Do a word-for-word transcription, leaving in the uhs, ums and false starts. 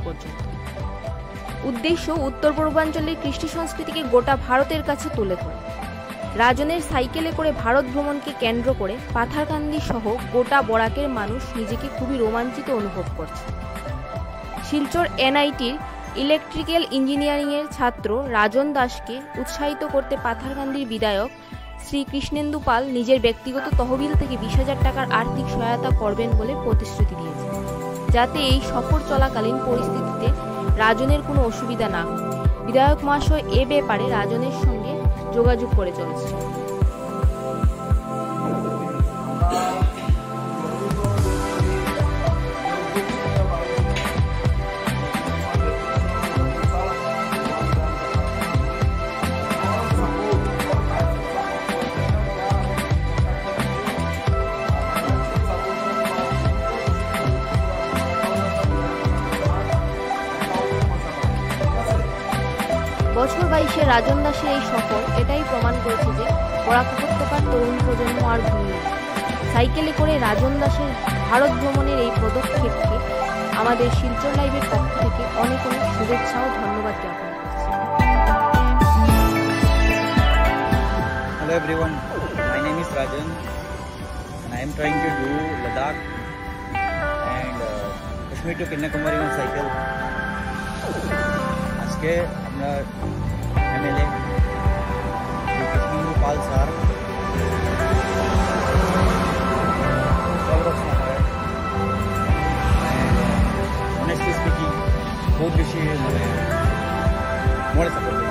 পর্যন্ত। উদ্দেশ্য উত্তর পূর্বাঞ্চলের কৃষ্টি সংস্কৃতিকে গোটা ভারতের কাছে তুলে ধরা। রাজনের সাইকেলে করে ভারত ভ্রমণকে কেন্দ্র করে পাথারকান্দি সহ গোটা বরাকের মানুষ নিজেকে খুবই রোমাঞ্চিত অনুভব করছে। শিলচর এনআইটির ইলেকট্রিক্যাল ইঞ্জিনিয়ারিংয়ের ছাত্র রাজন দাসকে উৎসাহিত করতে পাথারকান্দির বিধায়ক শ্রী কৃষ্ণেন্দু পাল নিজের ব্যক্তিগত তহবিল থেকে বিশ হাজার টাকার আর্থিক সহায়তা করবেন বলে প্রতিশ্রুতি দিয়েছেন, যাতে এই সফর চলাকালীন পরিস্থিতিতে রাজনের কোনো অসুবিধা না হয়। বিধায়ক মহাশয় এ ব্যাপারে রাজনের সঙ্গে যোগাযোগ করে চলেছে। বছর বাইশে রাজন দাসের এই সফর এটাই প্রমাণ করেছে যে বরাক উপত্যকার তরুণ প্রজন্ম আর ভুল নেই। সাইকেলে করে রাজন দাসের ভারত ভ্রমণের এই পদক্ষেপকে আমাদের শিলচর লাইভের পক্ষ থেকে অনেক অনেক শুভেচ্ছা ও ধন্যবাদ জ্ঞাপন করছি। Hello everyone, my name is Rajan and I am trying to do Ladakh and uh, Kashmir to Kanyakumari on cycle. আজকে আমরা MLA Krishnendu Pal sir honestly speaking বহুত বেশি মানে মনে সাপোর্ট